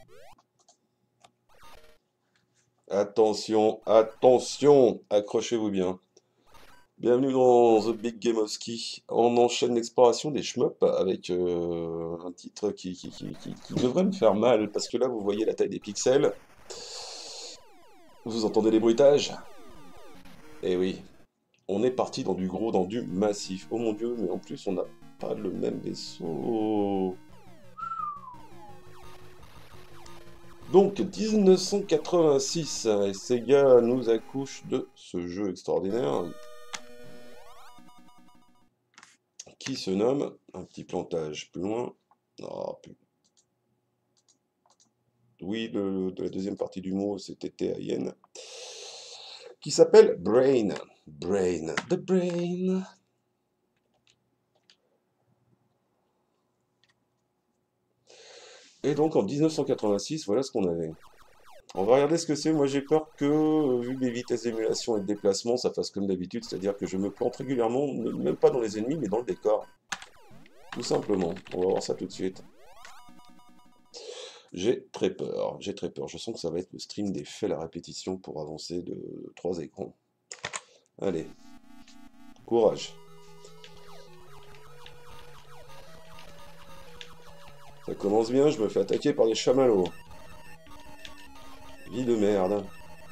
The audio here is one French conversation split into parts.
Attention, attention, accrochez-vous bien. Bienvenue dans The Big Game of Ski. On enchaîne l'exploration des shmups avec un titre qui devrait me faire mal, parce que là vous voyez la taille des pixels, vous entendez les bruitages? Eh oui, on est parti dans du gros, dans du massif. Oh mon dieu, mais en plus on n'a pas le même vaisseau. Donc 1986, et Sega nous accouche de ce jeu extraordinaire qui se nomme, un petit plantage plus loin, oh, oui, la deuxième partie du mot c'était T-A-I-N, qui s'appelle Brain. Brain, the Brain. Et donc en 1986, voilà ce qu'on avait. On va regarder ce que c'est. Moi j'ai peur que, vu les vitesses d'émulation et de déplacement, ça fasse comme d'habitude, c'est-à-dire que je me plante régulièrement, même pas dans les ennemis, mais dans le décor. Tout simplement. On va voir ça tout de suite. J'ai très peur, j'ai très peur. Je sens que ça va être le stream des faits à la répétition pour avancer de 3 écrans. Allez, courage. Ça commence bien, je me fais attaquer par des chamallows. Vie de merde.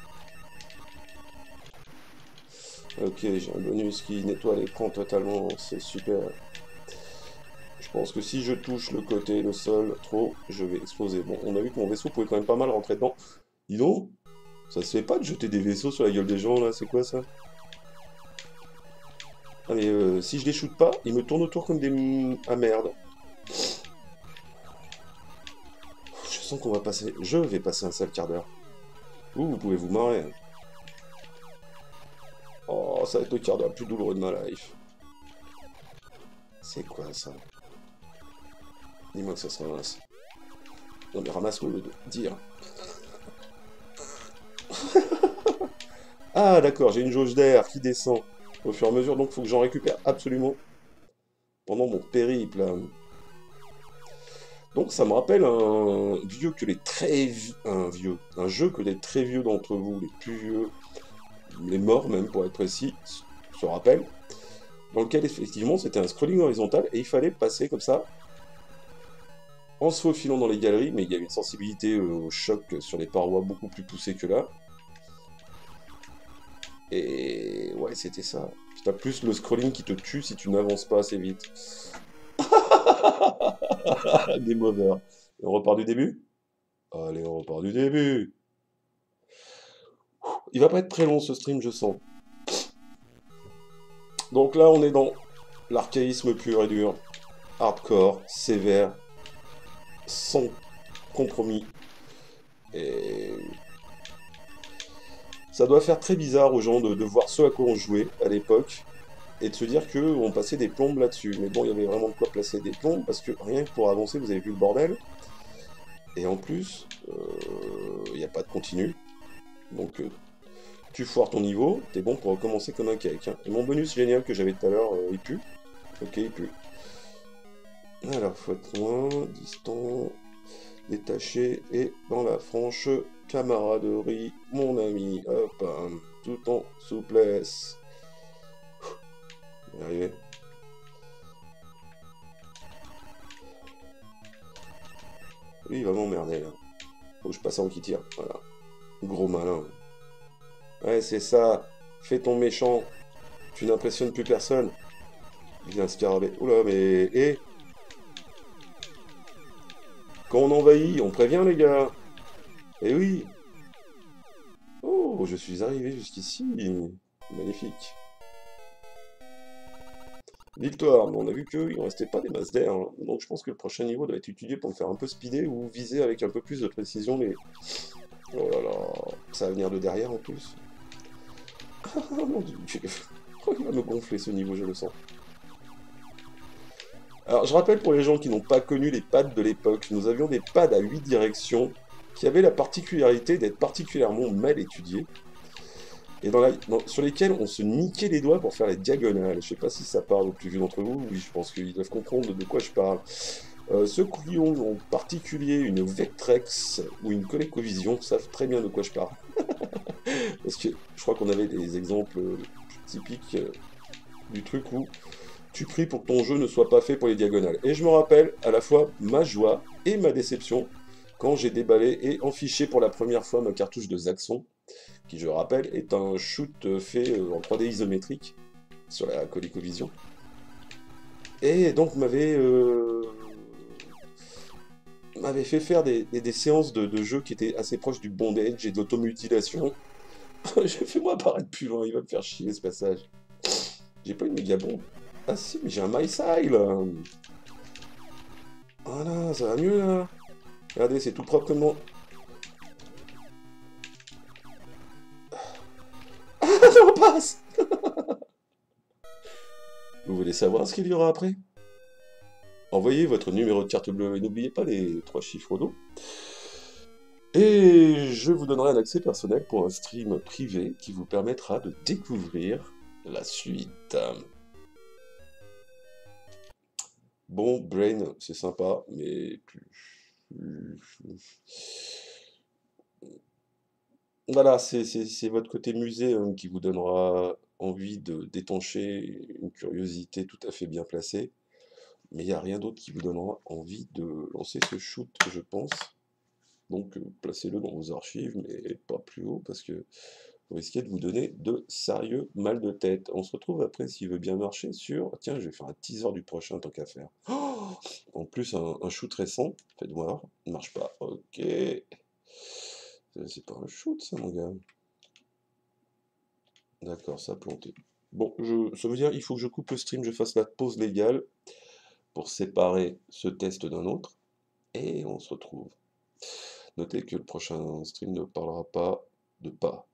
Ok, j'ai un bonus qui nettoie l'écran totalement, c'est super. Je pense que si je touche le côté, le sol, trop, je vais exploser. Bon, on a vu que mon vaisseau pouvait quand même pas mal rentrer dedans. Dis donc, ça se fait pas de jeter des vaisseaux sur la gueule des gens, là, c'est quoi ça? Ah mais si je les shoot pas, ils me tournent autour comme des... Ah merde. Je sens qu'on va passer... Je vais passer un sale quart d'heure. Vous pouvez vous marrer. Oh, ça va être le quart d'heure le plus douloureux de ma life. C'est quoi ça? Dis-moi que ça se ramasse. Non mais ramasse-le de dire. Ah d'accord, j'ai une jauge d'air qui descend au fur et à mesure, donc il faut que j'en récupère absolument pendant mon périple. Donc ça me rappelle un vieux que les très un jeu que les très vieux d'entre vous, les plus vieux, les morts même pour être précis, se rappellent, dans lequel effectivement c'était un scrolling horizontal et il fallait passer comme ça en se faufilant dans les galeries, mais il y avait une sensibilité au choc sur les parois beaucoup plus poussée que là. Et ouais, c'était ça. T'as plus le scrolling qui te tue si tu n'avances pas assez vite. Game over. Et on repart du début? Allez, on repart du début. Il va pas être très long ce stream, je sens. Donc là, on est dans l'archaïsme pur et dur. Hardcore, sévère, sans compromis. Et ça doit faire très bizarre aux gens de voir ce à quoi on jouait à l'époque et de se dire qu'on passait des plombes là-dessus. Mais bon, il y avait vraiment de quoi placer des plombes parce que rien que pour avancer, vous avez vu le bordel. Et en plus, il n'y a pas de continu. Donc tu foires ton niveau, t'es bon pour recommencer comme un cake. Hein. Et mon bonus génial que j'avais tout à l'heure, il pue. Ok, il pue. Alors, faut être loin, distant, détaché et dans la franche camaraderie, mon ami. Hop, hein, tout en souplesse. On va y arriver. Lui, il va m'emmerder là. Faut que je passe en qui tire. Voilà. Gros malin. Ouais, c'est ça. Fais ton méchant. Tu n'impressionnes plus personne. Viens, scarabée. Oula, mais... Eh, quand on envahit, on prévient les gars. Eh oui. Oh, je suis arrivé jusqu'ici. Magnifique. Victoire, mais on a vu qu'il ne restait pas des masses d'air, hein. Donc je pense que le prochain niveau doit être étudié pour me faire un peu speeder ou viser avec un peu plus de précision les... Oh là là, ça va venir de derrière en plus. Oh mon dieu, il va me gonfler ce niveau, je le sens. Alors je rappelle pour les gens qui n'ont pas connu les pads de l'époque, nous avions des pads à 8 directions qui avaient la particularité d'être particulièrement mal étudiés et sur lesquels on se niquait les doigts pour faire les diagonales. Je sais pas si ça parle aux plus vieux d'entre vous, oui, je pense qu'ils doivent comprendre de quoi je parle. Ceux qui ont en particulier une Vectrex ou une ColecoVision savent très bien de quoi je parle. Parce que je crois qu'on avait des exemples typiques du truc où tu pries pour que ton jeu ne soit pas fait pour les diagonales. Et je me rappelle à la fois ma joie et ma déception quand j'ai déballé et enfiché pour la première fois ma cartouche de Zaxxon, qui je rappelle est un shoot fait en 3D isométrique sur la ColecoVision. Et donc m'avait fait faire des séances de jeu qui étaient assez proches du bondage et de l'automutilation. J'ai fait moi paraître plus loin, il va me faire chier ce passage. J'ai pas une méga bombe. Ah si, mais j'ai un MySile. Voilà, ça va mieux là. Regardez, c'est tout propre comme mon... Ah non, passe. Vous voulez savoir ce qu'il y aura après? Envoyez votre numéro de carte bleue et n'oubliez pas les 3 chiffres d'eau. Et je vous donnerai un accès personnel pour un stream privé qui vous permettra de découvrir la suite. Bon, Brain, c'est sympa, mais voilà, c'est votre côté musée qui vous donnera envie de d'étancher une curiosité tout à fait bien placée. Mais il n'y a rien d'autre qui vous donnera envie de lancer ce shoot, je pense. Donc placez-le dans vos archives, mais pas plus haut, parce que vous risquez de vous donner de sérieux mal de tête. On se retrouve après, s'il veut bien marcher, sur... Tiens, je vais faire un teaser du prochain, tant qu'à faire. Oh, en plus, un shoot récent, faites voir, ne marche pas. Ok. C'est pas un shoot, ça, mon gars. D'accord, ça a planté. Bon, ça veut dire il faut que je coupe le stream, je fasse la pause légale pour séparer ce test d'un autre, et on se retrouve. Notez que le prochain stream ne parlera pas de pas